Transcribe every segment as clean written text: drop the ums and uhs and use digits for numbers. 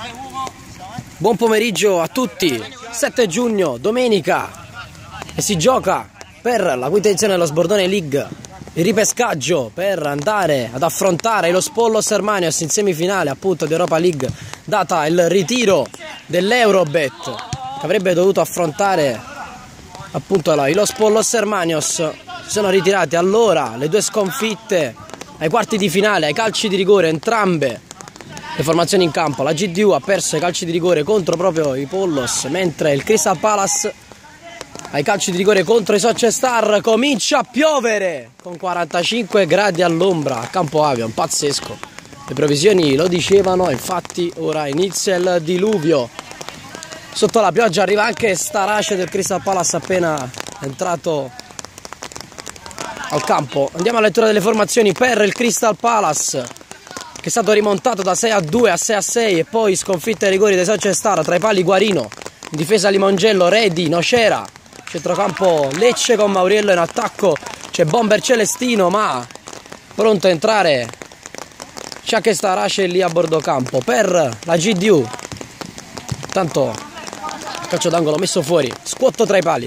Buon pomeriggio a tutti. 7 giugno, domenica, e si gioca per la quinta edizione dello Sbordone League il ripescaggio per andare ad affrontare lo Spollos Hermanios in semifinale appunto di Europa League, data il ritiro dell'Eurobet che avrebbe dovuto affrontare appunto lo Spollos Hermanios. Si sono ritirati allora le due sconfitte ai quarti di finale, ai calci di rigore, entrambe le formazioni in campo. La GDU ha perso ai calci di rigore contro proprio i Pollos, mentre il Crystal Palace ai calci di rigore contro i Sochestar. Comincia a piovere con 45 gradi all'ombra a Campo Avion, pazzesco. Le previsioni lo dicevano, infatti ora inizia il diluvio. Sotto la pioggia arriva anche Starace del Crystal Palace appena entrato al campo. Andiamo alla lettura delle formazioni per il Crystal Palace, che è stato rimontato da 6-2 a 6-6 e poi sconfitta ai rigori dei Sochestar. Tra i pali Guarino, in difesa Limongello, Redi, Nocera, centrocampo Lecce con Mauriello, in attacco c'è Bomber Celestino, ma pronto a entrare c'è anche Starace lì a bordo campo per la GDU. Tanto calcio d'angolo messo fuori, scuotto tra i pali.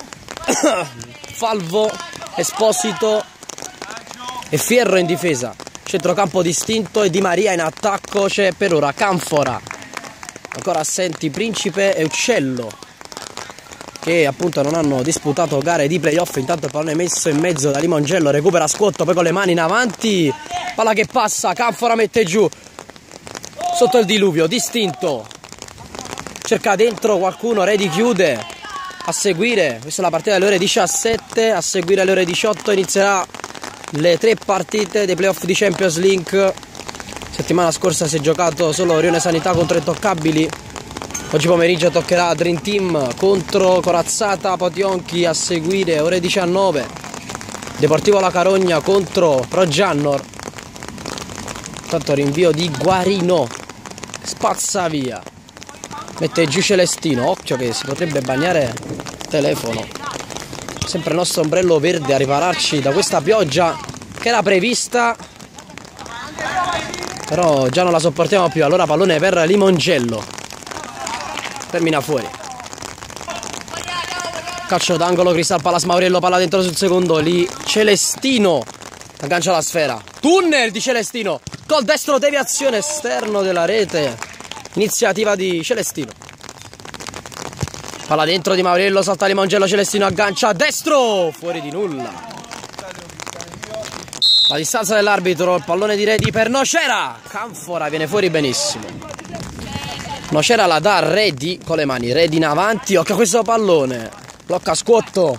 Falvo, Esposito e Fierro in difesa, centrocampo distinto e Di Maria in attacco. C'è per ora Canfora, ancora assenti Principe e Uccello, che appunto non hanno disputato gare di playoff. Intanto il pallone messo in mezzo da Limongello, recupera Scuotto, poi con le mani in avanti, palla che passa, Canfora mette giù sotto il diluvio, distinto, cerca dentro qualcuno, Redi chiude. A seguire, questa è la partita alle ore 17, a seguire alle ore 18 inizierà le 3 partite dei playoff di Champions League. Settimana scorsa si è giocato solo Rione Sanità contro Intoccabili. Oggi pomeriggio toccherà Dream Team contro Corazzata Potionchi, a seguire ore 19 Deportivo La Carogna contro Roggiannor. Tanto rinvio di Guarino, spazza via, mette giù Celestino, occhio che si potrebbe bagnare il telefono. Sempre il nostro ombrello verde a ripararci da questa pioggia che era prevista, però già non la sopportiamo più. Allora pallone per Limongello, termina fuori, calcio d'angolo Crystal Palace, Mauriello, palla dentro sul secondo, lì Celestino aggancia la sfera, tunnel di Celestino, col destro, deviazione esterno della rete, iniziativa di Celestino. Palla dentro di Mauriello, salta Limongello, Celestino aggancia a destro, fuori di nulla. La distanza dell'arbitro, il pallone di Redi per Nocera, Canfora viene fuori benissimo. Nocera la dà a Redi con le mani, Redi in avanti, occhio a questo pallone, blocca Scuotto,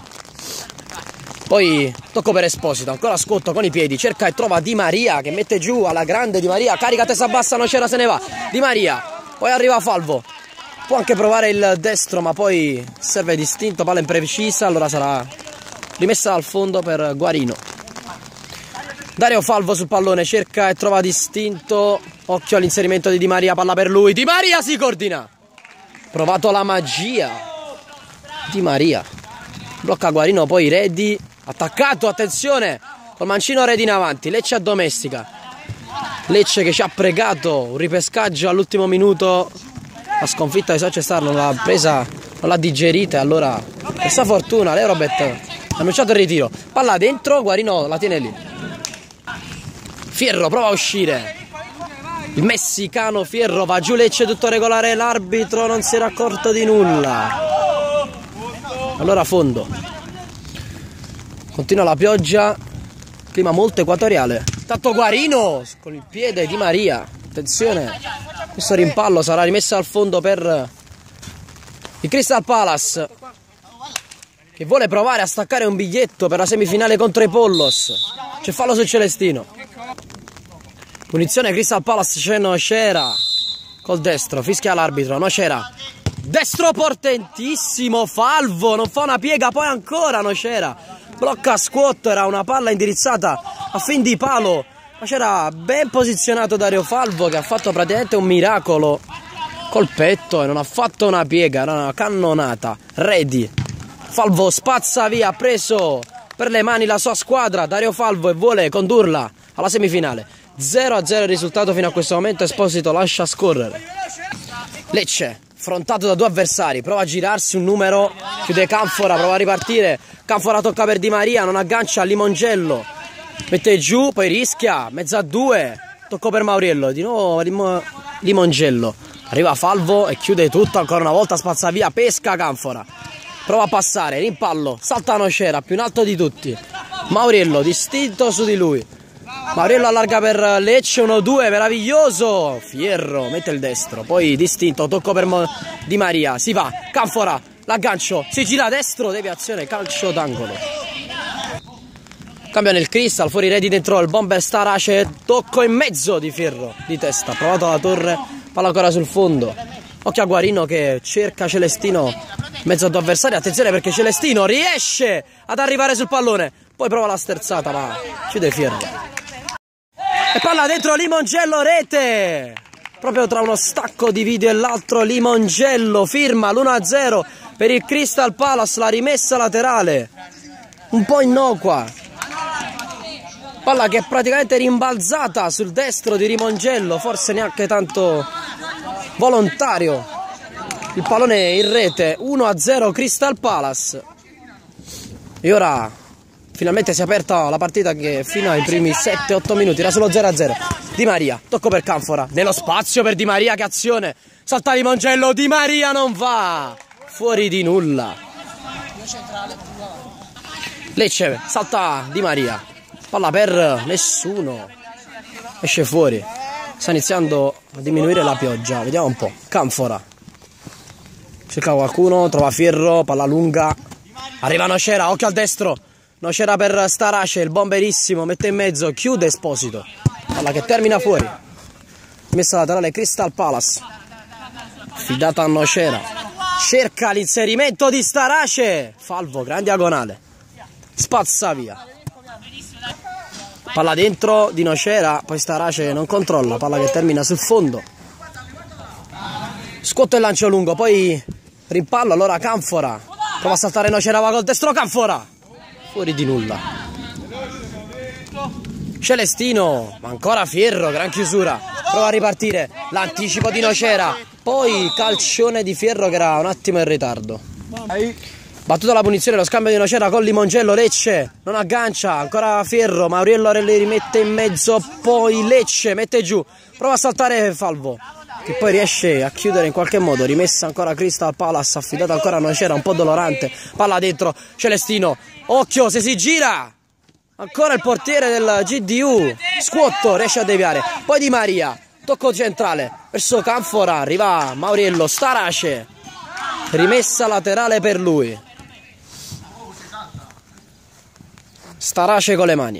poi tocco per Esposito, ancora Scuotto con i piedi, cerca e trova Di Maria che mette giù alla grande. Di Maria carica, testa bassa, Nocera se ne va, Di Maria, poi arriva Falvo, può anche provare il destro ma poi serve distinto, palla imprecisa, allora sarà rimessa al fondo per Guarino. Dario Falvo sul pallone, cerca e trova distinto, occhio all'inserimento di Di Maria, palla per lui, Di Maria si coordina, provato la magia, Di Maria blocca Guarino, poi Redi attaccato, attenzione col mancino Redi in avanti, Lecce addomestica, Lecce che ci ha pregato un ripescaggio all'ultimo minuto. La sconfitta di Sochestar non l'ha presa, non l'ha digerita, allora per sua fortuna l'Eurobet ha annunciato il ritiro. Palla dentro, Guarino la tiene lì, Fierro prova a uscire, il messicano Fierro, va giù Lecce tutto regolare, l'arbitro non si era accorto di nulla. Allora fondo, continua la pioggia, clima molto equatoriale. Tanto Guarino con il piede Di Maria, attenzione, questo rimpallo sarà rimesso al fondo per il Crystal Palace, che vuole provare a staccare un biglietto per la semifinale contro i Pollos. C'è fallo su Celestino, punizione Crystal Palace, c'è Nocera col destro, fischia l'arbitro, Nocera, destro potentissimo, Falvo non fa una piega, poi ancora Nocera blocca Scuotto, era una palla indirizzata a fin di palo, ma c'era ben posizionato Dario Falvo che ha fatto praticamente un miracolo col petto e non ha fatto una piega, era una cannonata. Redi, Falvo spazza via, ha preso per le mani la sua squadra Dario Falvo e vuole condurla alla semifinale. 0-0 il risultato fino a questo momento, Esposito lascia scorrere. Lecce, affrontato da due avversari, prova a girarsi un numero, chiude Canfora, prova a ripartire, Canfora tocca per Di Maria, non aggancia Limongello, mette giù, poi rischia, mezzo a due, tocco per Mauriello, di nuovo Limongello, arriva Falvo e chiude tutto, ancora una volta spazza via, pesca Canfora, prova a passare, rimpallo, salta Nocera, più in alto di tutti, Mauriello distinto su di lui, Mauriello allarga per Lecce, 1-2, meraviglioso, Fierro mette il destro, poi distinto, tocco per Di Maria, si va, Canfora, l'aggancio, si gira destro, deviazione, calcio d'angolo. Cambiano il Crystal, fuori reti dentro il bomber Starace, tocco in mezzo di Fierro, di testa, provato la torre, palla ancora sul fondo. Occhio a Guarino che cerca Celestino in mezzo a due avversari, attenzione perché Celestino riesce ad arrivare sul pallone, poi prova la sterzata ma chiude Fierro. E palla dentro Limongello, rete! Proprio tra uno stacco di video e l'altro Limongello firma l'1-0 per il Crystal Palace, la rimessa laterale. Un po' innocua. Palla che è praticamente rimbalzata sul destro di Limongello, forse neanche tanto volontario. Il pallone in rete, 1-0 Crystal Palace. E ora finalmente si è aperta la partita che fino ai primi 7-8 minuti era solo 0-0. Di Maria, tocco per Canfora, nello spazio per Di Maria, che azione, salta Limongello, Di Maria non va, fuori di nulla. Lecce, salta Di Maria, palla per nessuno, esce fuori, sta iniziando a diminuire la pioggia, vediamo un po'. Canfora, cerca qualcuno, trova Fierro, palla lunga, arriva Nocera, occhio al destro, Nocera per Starace, il bomberissimo, mette in mezzo, chiude Esposito, palla che termina fuori, messa laterale Crystal Palace, fidata a Nocera, cerca l'inserimento di Starace, Falvo, gran diagonale, spazza via, palla dentro di Nocera, poi Starace non controlla, palla che termina sul fondo, scuoto e lancio lungo, poi rimpallo, allora Canfora, prova a saltare Nocera, va col destro Canfora, fuori di nulla. Celestino, ma ancora Fierro, gran chiusura, prova a ripartire, l'anticipo di Nocera, poi calcione di Fierro che era un attimo in ritardo. Battuta la punizione, lo scambio di Nocera con Limongello, Lecce non aggancia, ancora Fierro, Mauriello le rimette in mezzo, poi Lecce mette giù, prova a saltare Falvo, che poi riesce a chiudere in qualche modo, rimessa ancora Crystal Palace, affidata ancora a Nocera, un po' dolorante, palla dentro, Celestino, occhio se si gira, ancora il portiere del GDU, scuotto, riesce a deviare, poi Di Maria, tocco centrale, verso Canfora, arriva Mauriello, Starace, rimessa laterale per lui, Starace con le mani,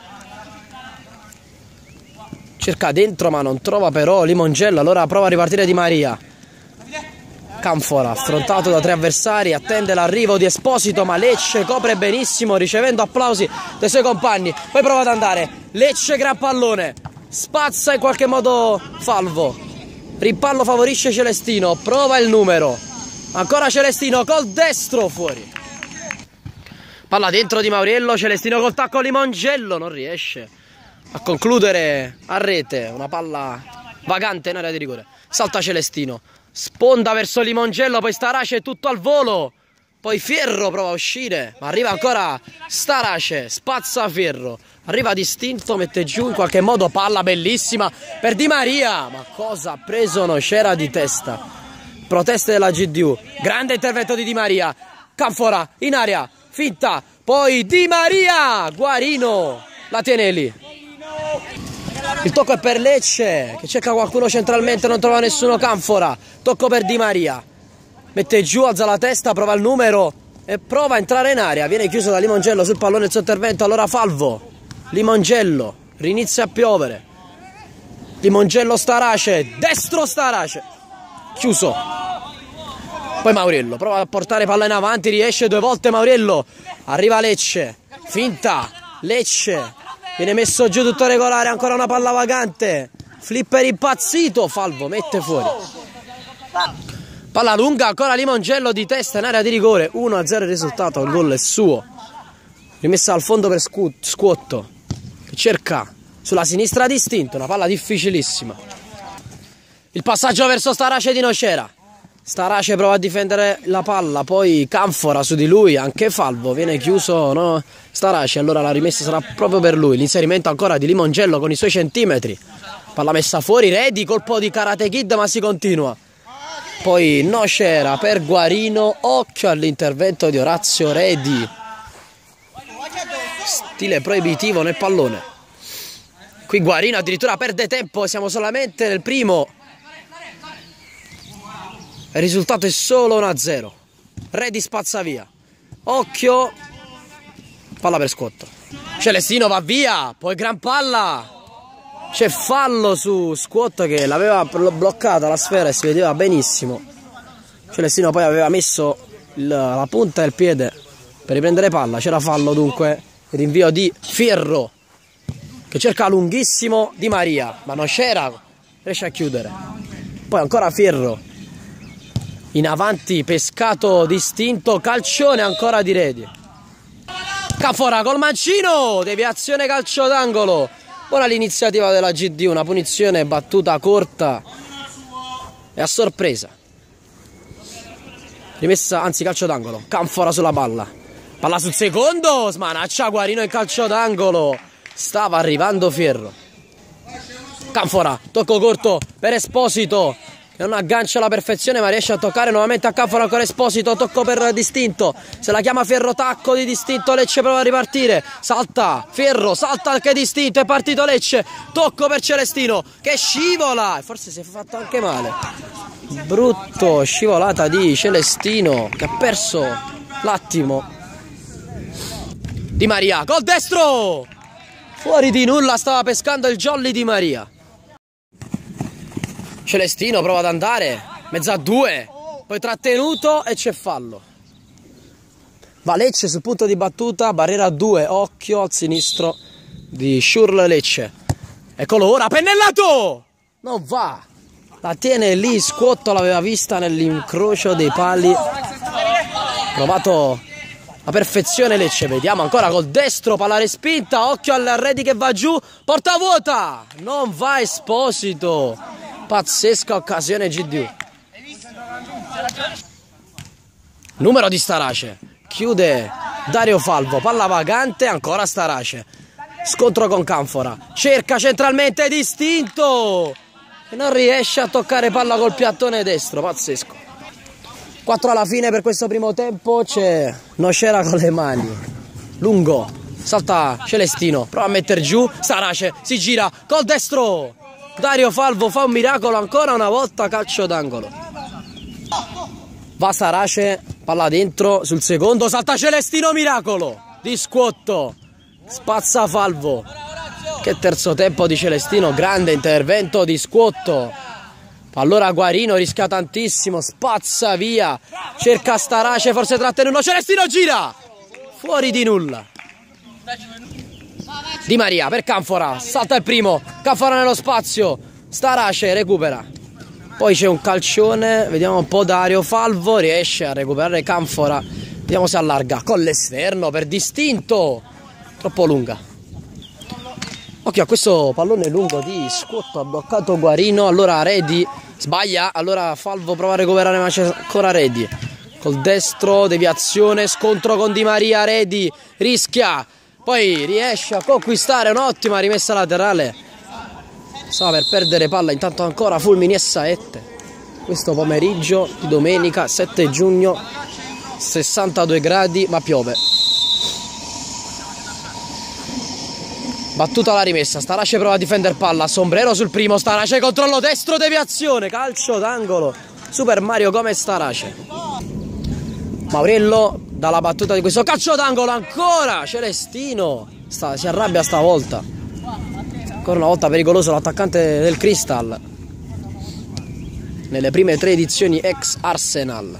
cerca dentro ma non trova però Limongello, allora prova a ripartire Di Maria, Canfora affrontato da tre avversari, attende l'arrivo di Esposito ma Lecce copre benissimo ricevendo applausi dai suoi compagni, poi prova ad andare, Lecce gran pallone, spazza in qualche modo Falvo, rimpallo favorisce Celestino, prova il numero, ancora Celestino col destro fuori, palla dentro di Mauriello, Celestino col tacco Limongello, non riesce a concludere a rete, una palla vagante in area di rigore, salta Celestino, sponda verso Limongello, poi Starace tutto al volo, poi Fierro prova a uscire, ma arriva ancora Starace, spazza Fierro, arriva distinto, mette giù in qualche modo, palla bellissima per Di Maria, ma cosa ha preso Nocera di testa, proteste della GDU, grande intervento di Di Maria, Canfora in aria, finta, poi Di Maria, Guarino, la tiene lì. Il tocco è per Lecce che cerca qualcuno centralmente, non trova nessuno, Canfora, tocco per Di Maria, mette giù, alza la testa, prova il numero e prova a entrare in area, viene chiuso da Limongello sul pallone il suo intervento, allora Falvo, Limongello, rinizia a piovere, Limongello Starace, destro Starace, chiuso, poi Mauriello, prova a portare palla in avanti, riesce due volte Mauriello, arriva Lecce, finta, Lecce, viene messo giù tutto regolare, ancora una palla vagante, flipper impazzito, Falvo mette fuori, palla lunga, ancora Limongello di testa in area di rigore, 1-0 il risultato, il gol è suo, rimessa al fondo per Scuotto, che cerca sulla sinistra distinto, una palla difficilissima, Il passaggio verso Starace di Nocera. Starace prova a difendere la palla, poi Canfora su di lui, anche Falvo, viene chiuso, no? Starace, allora la rimessa sarà proprio per lui. L'inserimento ancora di Limongello con i suoi centimetri. Palla messa fuori, Redi, colpo di Karate Kid, ma si continua. Poi Nocera per Guarino, occhio all'intervento di Orazio Redi. Stile proibitivo nel pallone. Qui Guarino addirittura perde tempo, siamo solamente nel primo. Il risultato è solo 1-0. Redi spazza via. Occhio. Palla per Squotto. Celestino va via. Poi gran palla. C'è fallo su Squotto che l'aveva bloccata la sfera e si vedeva benissimo. Celestino poi aveva messo la punta del piede per riprendere palla. C'era fallo dunque. Il rinvio di Fierro che cerca lunghissimo Di Maria. Ma non c'era. Riesce a chiudere. Poi ancora Fierro. In avanti, pescato distinto, calcione ancora di Redi. Canfora col mancino, deviazione calcio d'angolo. Ora l'iniziativa della GD, una punizione battuta corta e a sorpresa. Rimessa, anzi calcio d'angolo, Canfora sulla palla. Palla sul secondo, smanaccia Guarino in calcio d'angolo. Stava arrivando Fierro. Canfora, tocco corto per Esposito. Non aggancia alla perfezione ma riesce a toccare nuovamente a Canfora, ancora Esposito, tocco per Distinto, se la chiama Ferro, tacco di Distinto, Lecce prova a ripartire, salta Ferro, salta anche Distinto, è partito Lecce, tocco per Celestino che scivola e forse si è fatto anche male, brutto scivolata di Celestino che ha perso l'attimo. Di Maria, col destro, fuori di nulla, stava pescando il jolly Di Maria. Celestino prova ad andare, mezza a due, poi trattenuto e c'è fallo. Va Lecce sul punto di battuta, barriera a 2, occhio al sinistro di Schurl Lecce. Eccolo ora, pennellato! Non va, la tiene lì, Squotto l'aveva vista nell'incrocio dei pali. Provato la perfezione Lecce, vediamo ancora col destro, palla respinta, occhio al Redi che va giù, porta vuota, non va Esposito. Pazzesca occasione GD. Numero di Starace. Chiude Dario Falvo. Palla vagante, ancora Starace. Scontro con Canfora. Cerca centralmente Distinto. E non riesce a toccare palla col piattone destro. Pazzesco. 4 alla fine per questo primo tempo. C'è Nocera con le mani. Lungo. Salta Celestino. Prova a mettere giù. Starace si gira col destro. Dario Falvo fa un miracolo ancora una volta, calcio d'angolo. Va Starace, palla dentro sul secondo, salta Celestino, miracolo di Squotto, spazza Falvo. Che terzo tempo di Celestino, grande intervento di Squotto. Allora Guarino rischia tantissimo, spazza via, cerca Starace, forse trattenuto, Celestino gira, fuori di nulla. Di Maria per Canfora, salta il primo, Canfora nello spazio, Starace recupera, poi c'è un calcione, vediamo un po', Dario Falvo riesce a recuperare Canfora, vediamo se allarga con l'esterno per Distinto, troppo lunga. Occhio a questo pallone lungo di Squotto, ha bloccato Guarino, allora Redi sbaglia, allora Falvo prova a recuperare ma c'è ancora Redi, col destro, deviazione, scontro con Di Maria, Redi rischia. Poi riesce a conquistare un'ottima rimessa laterale. Stava per perdere palla, intanto ancora Fulmini e Saette. Questo pomeriggio di domenica 7 giugno, 62 gradi ma piove. Battuta la rimessa, Starace prova a difendere palla, Sombrero sul primo, Starace controllo destro, deviazione, calcio d'angolo. Super Mario come Starace. Mauriello dalla battuta di questo calcio d'angolo, ancora Celestino si arrabbia stavolta, ancora una volta pericoloso l'attaccante del Crystal nelle prime 3 edizioni ex Arsenal.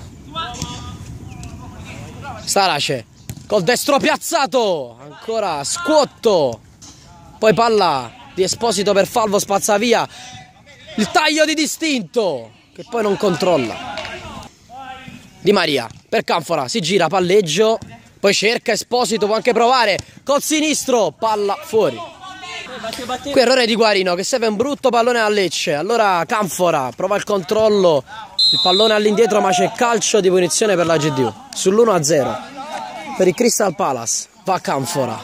Starace col destro piazzato, ancora Squotto, poi palla di Esposito per Falvo, spazza via, il taglio di Distinto che poi non controlla. Di Maria per Canfora, si gira, palleggio, poi cerca Esposito, può anche provare col sinistro, palla fuori. Qui errore di Guarino che serve un brutto pallone a Lecce. Allora Canfora prova il controllo, il pallone all'indietro, ma c'è calcio di punizione per la GDU sull'1-0 per il Crystal Palace. Va Canfora,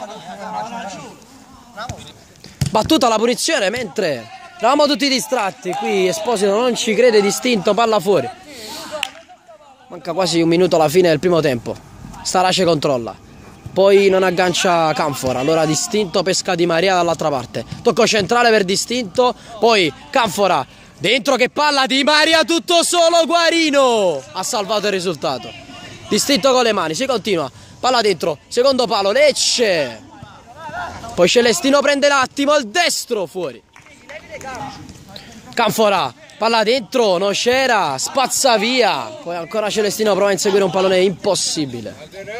battuta la punizione mentre eravamo tutti distratti. Qui Esposito non ci crede, distinto, palla fuori. Manca quasi un minuto alla fine del primo tempo. Starace controlla, poi non aggancia Canfora, allora distinto pesca Di Maria dall'altra parte, tocco centrale per distinto, poi Canfora dentro, che palla, Di Maria tutto solo, Guarino ha salvato il risultato. Distinto con le mani, si continua, palla dentro, secondo palo, Lecce, poi Celestino prende l'attimo, il destro fuori. Canfora, palla dentro, non c'era, spazza via, poi ancora Celestino prova a inseguire un pallone impossibile.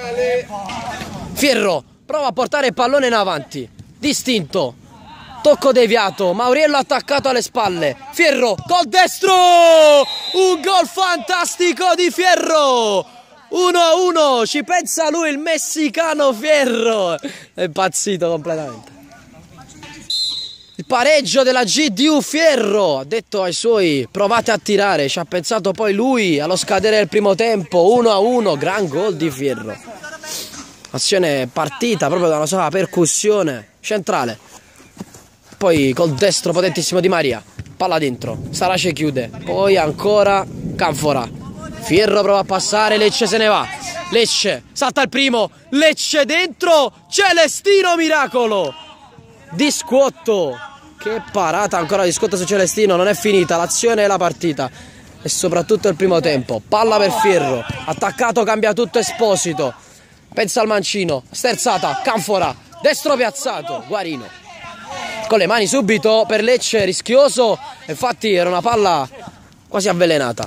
Fierro prova a portare il pallone in avanti, distinto, tocco deviato, Mauriello attaccato alle spalle, Fierro col destro, un gol fantastico di Fierro, 1-1, ci pensa lui il messicano Fierro, è impazzito completamente. Il pareggio della GDU, Fierro ha detto ai suoi provate a tirare, ci ha pensato poi lui allo scadere del primo tempo, 1-1, gran gol di Fierro. Azione partita proprio da una sola percussione centrale, poi col destro potentissimo Di Maria, palla dentro, Starace chiude, poi ancora Canfora, Fierro prova a passare, Lecce se ne va, Lecce salta il primo, Lecce dentro, Celestino miracolo di Scuotto, che parata ancora di Scuotto su Celestino, non è finita l'azione e la partita e soprattutto il primo tempo. Palla per Fierro, attaccato, cambia tutto Esposito, pensa al mancino, sterzata, Canfora, destro piazzato, Guarino con le mani subito per Lecce, rischioso, infatti era una palla quasi avvelenata.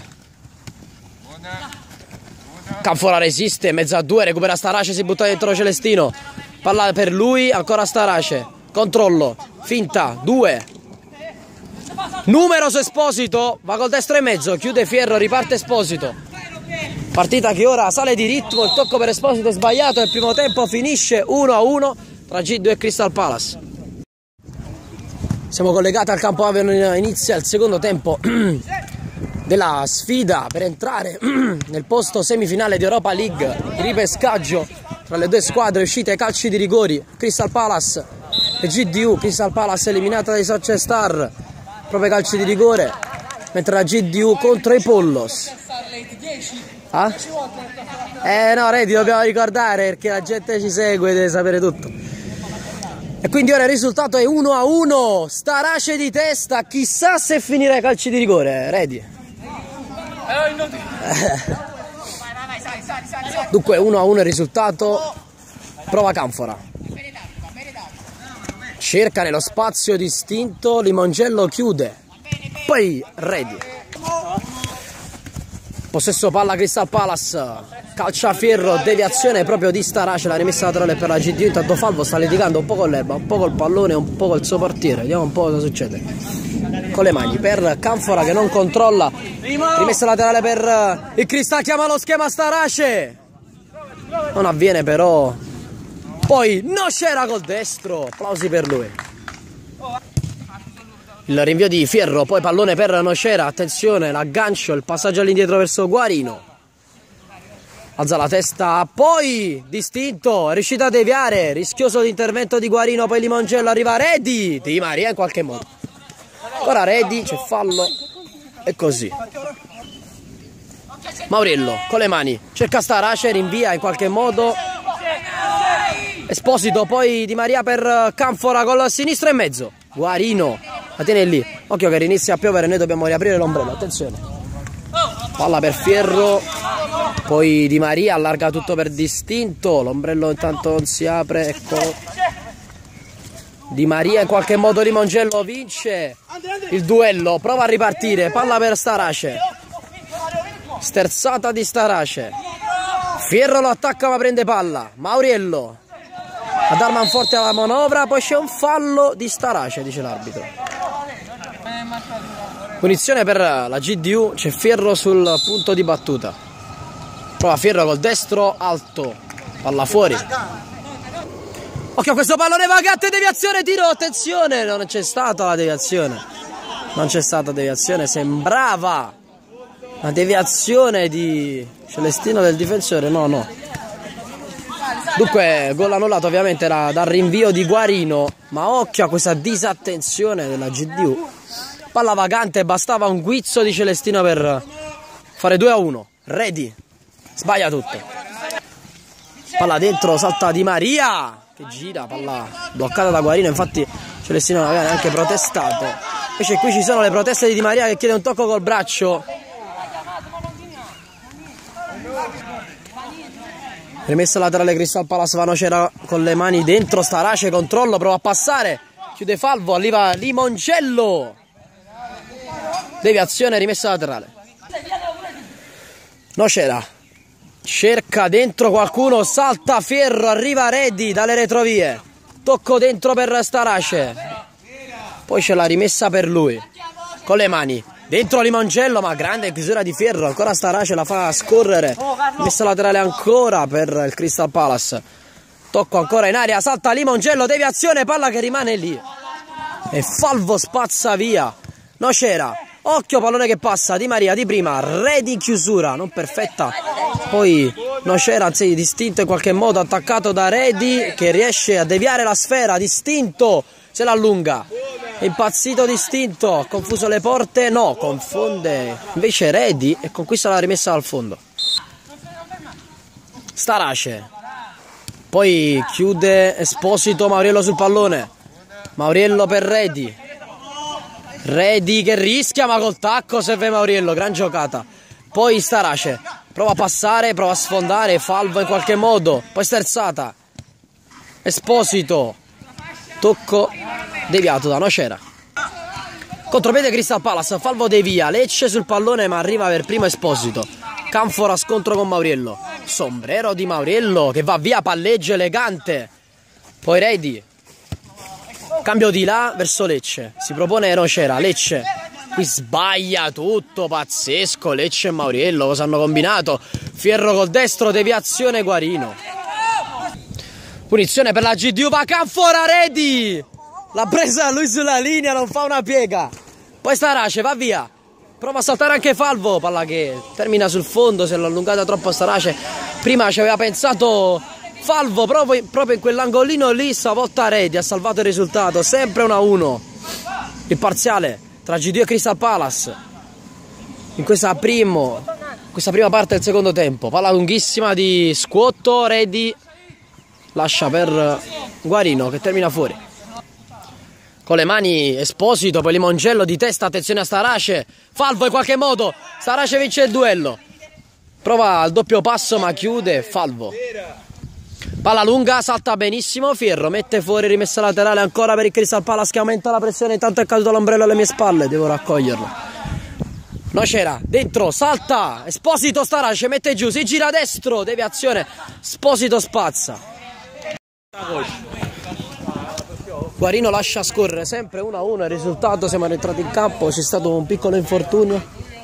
Canfora resiste, mezzo a due, recupera Starace, si butta dentro Celestino, palla per lui, ancora Starace, controllo, finta, 2, numero su Esposito, va col destro e mezzo, chiude Fierro, riparte Esposito. Partita che ora sale di ritmo, il tocco per Esposito è sbagliato e il primo tempo finisce 1-1 tra G2 e Crystal Palace. Siamo collegati al campo Avion, inizia il secondo tempo della sfida per entrare nel posto semifinale di Europa League, il ripescaggio tra le due squadre uscite ai calci di rigori, Crystal Palace e GDU. Crystal Palace eliminata dai Soccer Star proprio ai calci di rigore, mentre la GDU contro i Pollos. Ah? No, Redi, dobbiamo ricordare perché la gente ci segue, deve sapere tutto. E quindi ora il risultato è 1-1, Starace di testa, chissà se finirà ai calci di rigore, Redi. Dunque 1-1 il risultato, prova Canfora, cerca nello spazio distinto, Limongello chiude, poi Redi. Possesso palla Crystal Palace, calcia Fierro, deviazione proprio di Starace, la rimessa laterale per la GDU. Intanto Falvo sta litigando un po' con l'erba, un po' col pallone, un po' col suo portiere, vediamo un po' cosa succede. Con le mani per Canfora che non controlla, rimessa laterale per il Crystal, chiama lo schema Starace, non avviene però, poi non c'era col destro, applausi per lui. Il rinvio di Fierro, poi pallone per Nocera, attenzione, l'aggancio, il passaggio all'indietro verso Guarino. Alza la testa, poi distinto, è riuscito a deviare, rischioso l'intervento di Guarino, poi Limongello, arriva Redi, Di Maria in qualche modo. Ora Redi, c'è fallo, e così. Mauriello, con le mani, cerca Starace, rinvia in qualche modo. Esposito, poi Di Maria per Canfora col sinistro e mezzo. Guarino la tiene lì, occhio che inizia a piovere, noi dobbiamo riaprire l'ombrello, attenzione. Palla per Fierro, poi Di Maria allarga tutto per distinto, l'ombrello intanto non si apre, eccolo. Di Maria in qualche modo, Limongello vince il duello, prova a ripartire, palla per Starace, sterzata di Starace, Fierro lo attacca ma prende palla, Mauriello a dar manforte alla manovra, poi c'è un fallo di Starace, dice l'arbitro. Punizione per la GDU, c'è Fierro sul punto di battuta. Prova Fierro col destro, alto, palla fuori. Occhio a questo pallone vagante, deviazione, tiro, attenzione, non c'è stata la deviazione. Non c'è stata deviazione, sembrava una deviazione di Celestino del difensore, no. Dunque, gol annullato ovviamente dal rinvio di Guarino, ma occhio a questa disattenzione della GDU. Palla vagante, bastava un guizzo di Celestino per fare 2-1. Ready, sbaglia tutto. Palla dentro, salta Di Maria, che gira, palla bloccata da Guarino, infatti Celestino non aveva neanche protestato. Invece qui ci sono le proteste di Di Maria che chiede un tocco col braccio. Rimessa laterale Crystal Palace, Vanocera con le mani dentro, Starace, controllo, prova a passare, chiude Falvo, arriva Limoncello. Deviazione, rimessa laterale. Nocera cerca dentro qualcuno, salta Fierro, arriva Reddy dalle retrovie, tocco dentro per Starace, poi c'è la rimessa per lui con le mani dentro Limoncello, ma grande chiusura di Fierro, ancora Starace la fa scorrere, rimessa laterale ancora per il Crystal Palace, tocco ancora in aria, salta Limoncello, deviazione, palla che rimane lì e Falvo spazza via. Nocera, occhio pallone che passa, Di Maria di prima, Ready chiusura, non perfetta, poi Nocera anzi distinto in qualche modo, attaccato da Ready che riesce a deviare la sfera, distinto, se l'allunga, impazzito distinto, ha confuso le porte, no, confonde invece Ready e conquista la rimessa dal fondo. Starace, poi chiude Esposito, Mauriello sul pallone, Mauriello per Ready. Ready che rischia ma col tacco serve Mauriello, gran giocata. Poi Starace prova a passare, prova a sfondare, Falvo in qualche modo, poi sterzata, Esposito, tocco deviato da Nocera. Contropiede Crystal Palace, Falvo devia, Lecce sul pallone ma arriva per primo Esposito. Canfora scontro con Mauriello, sombrero di Mauriello che va via, palleggio elegante. Poi Ready, cambio di là verso Lecce, si propone Nocera, Lecce, qui sbaglia tutto, pazzesco, Lecce e Mauriello, cosa hanno combinato? Fierro col destro, deviazione Guarino. Punizione per la GDU, va Canfora, Ready, l'ha presa lui sulla linea, non fa una piega. Poi Starace, va via, prova a saltare anche Falvo, palla che termina sul fondo, se l'ha allungata troppo Starace, prima ci aveva pensato Falvo proprio in quell'angolino lì, stavolta Ready ha salvato il risultato, sempre 1-1 il parziale tra GDU e Crystal Palace in questa prima parte del secondo tempo. Palla lunghissima di Squotto, Ready lascia per Guarino che termina fuori. Con le mani Esposito, poi Limoncello di testa, attenzione a Starace, Falvo in qualche modo, Starace vince il duello, prova al doppio passo ma chiude Falvo. Palla lunga, salta benissimo Fierro, mette fuori, rimessa laterale ancora per il Crystal Palace che aumenta la pressione, intanto è caduto l'ombrello alle mie spalle, devo raccoglierlo. Nocera, dentro, salta, Esposito, Starace, mette giù, si gira a destro, deviazione, Esposito spazza. Guarino lascia scorrere, sempre 1-1 il risultato, siamo entrati in campo, c'è stato un piccolo infortunio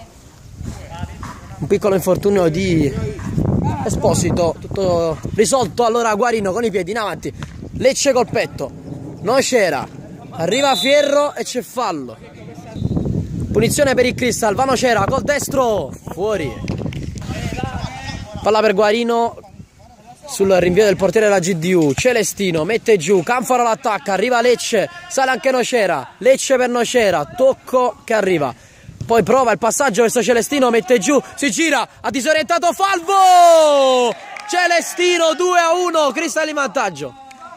di Esposito, tutto risolto, allora Guarino con i piedi in avanti, Lecce col petto, Nocera, arriva Fierro e c'è fallo. Punizione per il Crystal, va Nocera col destro, fuori. Palla per Guarino sul rinvio del portiere della GDU, Celestino mette giù, Canfora l'attacca, arriva Lecce, sale anche Nocera, Lecce per Nocera, tocco che arriva. Poi prova il passaggio verso Celestino, mette giù, si gira, ha disorientato Falvo! Celestino 2-1, Crystal in vantaggio.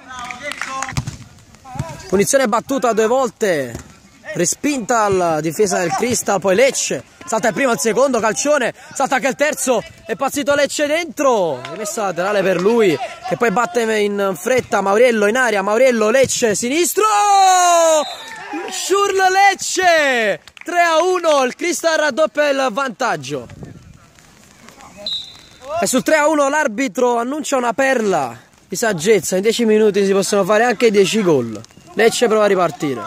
Punizione battuta 2 volte, respinta alla difesa del Crystal, poi Lecce, salta il primo, il secondo, calcione, salta anche il terzo, è pazzito Lecce dentro, rimessa laterale per lui, che poi batte in fretta Mauriello in aria, Mauriello, Lecce, sinistro! Schurl Lecce! 3-1, il Crystal raddoppia il vantaggio. E sul 3-1 l'arbitro annuncia una perla di saggezza, in 10 minuti si possono fare anche 10 gol. Lecce prova a ripartire.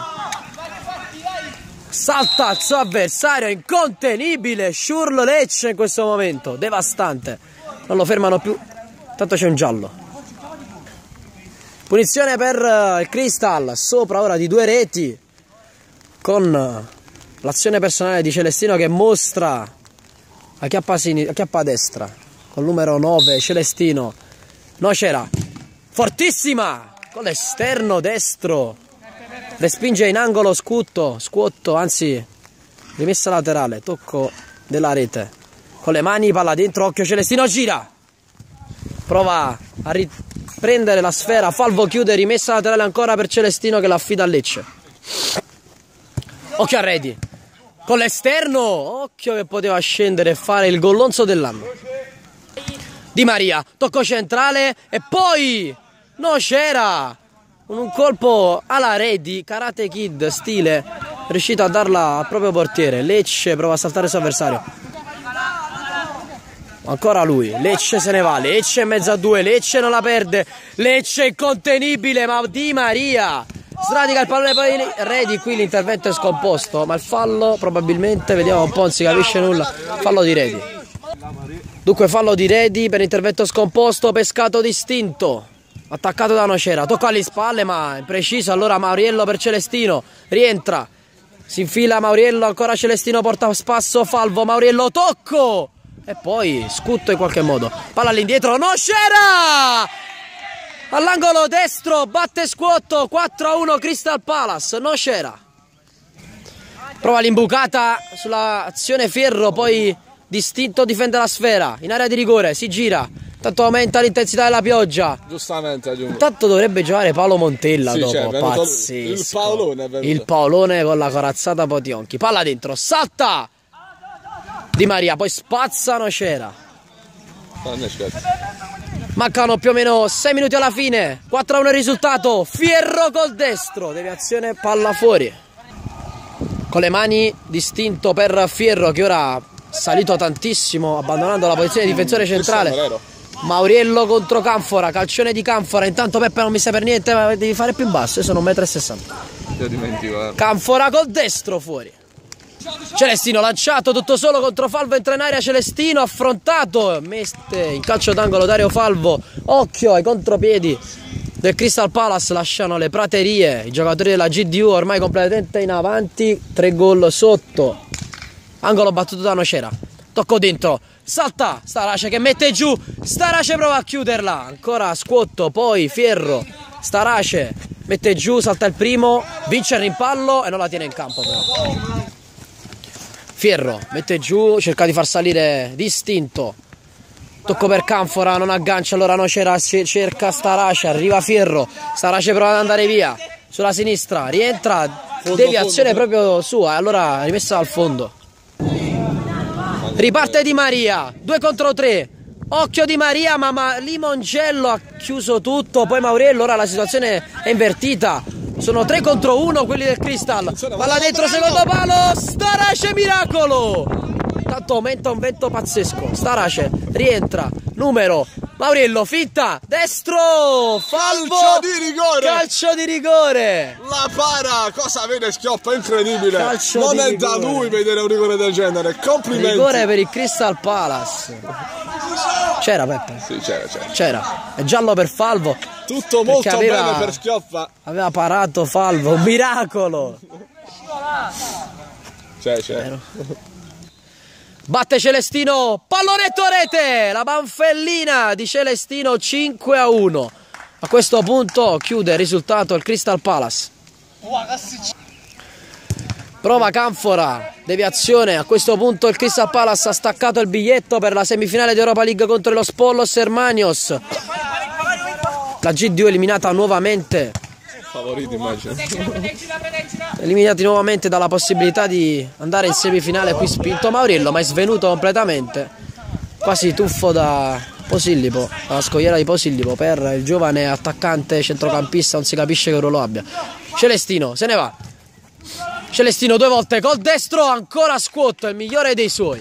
Salta il suo avversario, incontenibile, Schurl Lecce in questo momento, devastante. Non lo fermano più, tanto c'è un giallo. Punizione per il Crystal, sopra ora di 2 reti, con l'azione personale di Celestino che mostra a chiappa a destra, col numero 9 Celestino. Nocera, fortissima, con l'esterno destro, respinge in angolo scuotto, anzi rimessa laterale, tocco della rete, con le mani, palla dentro, occhio Celestino, gira, prova a riprendere la sfera, Falvo chiude, rimessa laterale ancora per Celestino che l'affida a Lecce. Occhio a Redi, con l'esterno, occhio che poteva scendere e fare il gollonzo dell'anno. Di Maria, tocco centrale e poi Nocera, un colpo alla Redi, Karate Kid stile, riuscito a darla al proprio portiere. Lecce prova a saltare il suo avversario, ancora lui, Lecce se ne va, Lecce in mezzo a 2, Lecce non la perde, Lecce incontenibile, ma Di Maria sradica il pallone, poi Redi, qui l'intervento è scomposto, ma il fallo probabilmente, vediamo un po', non si capisce nulla, fallo di Redi. Dunque fallo di Redi per intervento scomposto, pescato distinto, attaccato da Nocera, tocca alle spalle ma impreciso, allora Mauriello per Celestino, rientra, si infila Mauriello, ancora Celestino porta a spasso Falvo, Mauriello tocco e poi scutto in qualche modo, palla all'indietro, Nocera! All'angolo destro, batte scuotto, 4-1 Crystal Palace, Nocera. Prova l'imbucata sull'azione Fierro, poi distinto difende la sfera, in area di rigore, si gira, tanto aumenta l'intensità della pioggia. Giustamente aggiungo. Intanto dovrebbe giocare Paolo Montella, sì, dopo, cioè, pazzesco. Il Paolone con la corazzata Potionchi, palla dentro, salta Di Maria, poi spazza Nocera. Mancano più o meno 6 minuti alla fine, 4-1 il risultato, Fierro col destro, deviazione, palla fuori. Con le mani distinto per Fierro che ora salito tantissimo, abbandonando la posizione di difensore centrale. Mauriello contro Canfora, calcione di Canfora, intanto Peppe non mi sa per niente, ma devi fare più in basso, io sono 1,60 m. Io dimentico. Canfora col destro fuori. Celestino lanciato tutto solo contro Falvo, entra in area Celestino, affrontato, mette in calcio d'angolo Dario Falvo, occhio ai contropiedi del Crystal Palace, lasciano le praterie, i giocatori della GDU ormai completamente in avanti, 3 gol sotto, angolo battuto da Nocera, tocco dentro, salta Starace che mette giù, Starace prova a chiuderla, ancora scuotto, poi Fierro, Starace mette giù, salta il primo, vince il rimpallo e non la tiene in campo però. Fierro mette giù, cerca di far salire distinto, tocco per Canfora, non aggancia, allora Nocera cerca Starace, arriva Fierro, Starace prova ad andare via, sulla sinistra, rientra, deviazione proprio sua, allora rimessa al fondo. Riparte Di Maria, 2 contro 3, occhio Di Maria, ma Limoncello ha chiuso tutto, poi Mauriello, ora la situazione è invertita. Sono 3 contro 1 quelli del Crystal. Palla dentro, secondo palo, Starace miracolo. Tanto aumenta un vento pazzesco. Starace rientra, numero, Mauriello, finta, destro, Falvo, calcio di rigore. La para, cosa vede Schioppa, incredibile. Calcio non di è rigore. da lui vedere un rigore del genere, complimenti. Rigore per il Crystal Palace. C'era Peppe? Sì, c'era. C'era. È giallo per Falvo. Tutto molto bene per Schioppa. Aveva parato Falvo, un miracolo. C'è. Batte Celestino, pallonetto a rete, la banfellina di Celestino, 5-1. A questo punto chiude il risultato il Crystal Palace. Prova Canfora, deviazione, a questo punto il Crystal Palace ha staccato il biglietto per la semifinale di Europa League contro lo Spollos Hermanios. La GDU eliminata nuovamente. Favoriti immagino. Eliminati nuovamente dalla possibilità di andare in semifinale, qui spinto Mauriello, ma è svenuto completamente, quasi tuffo da Posillipo, dalla scogliera di Posillipo, per il giovane attaccante centrocampista, non si capisce che ruolo abbia. Celestino se ne va, Celestino 2 volte col destro, ancora scuotto, il migliore dei suoi.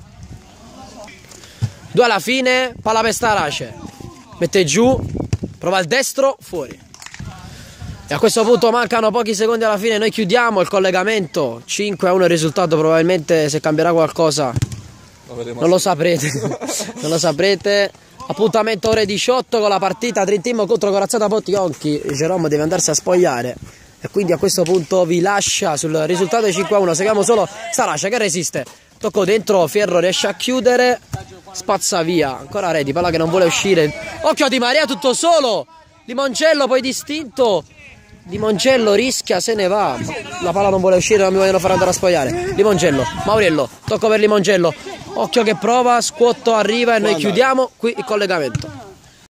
2 alla fine, palla per Starace, mette giù, prova il destro, fuori. E a questo punto mancano pochi secondi alla fine, noi chiudiamo il collegamento, 5-1 il risultato, probabilmente se cambierà qualcosa non lo saprete, non lo saprete. Appuntamento ore 18 con la partita Dream Team contro Corazzata Potionchi. Jerome deve andarsi a spogliare e quindi a questo punto vi lascia sul risultato di 5-1. Seguiamo solo Sarascia che resiste. Tocco dentro, Fierro riesce a chiudere, spazza via. Ancora Redi, palla che non vuole uscire. Occhio a Di Maria, tutto solo. Limoncello poi distinto. Limoncello rischia, se ne va. La palla non vuole uscire, non mi vogliono far andare a spogliare. Limoncello, Mauriello, tocco per Limoncello. Occhio che prova, Squotto arriva e noi chiudiamo qui il collegamento.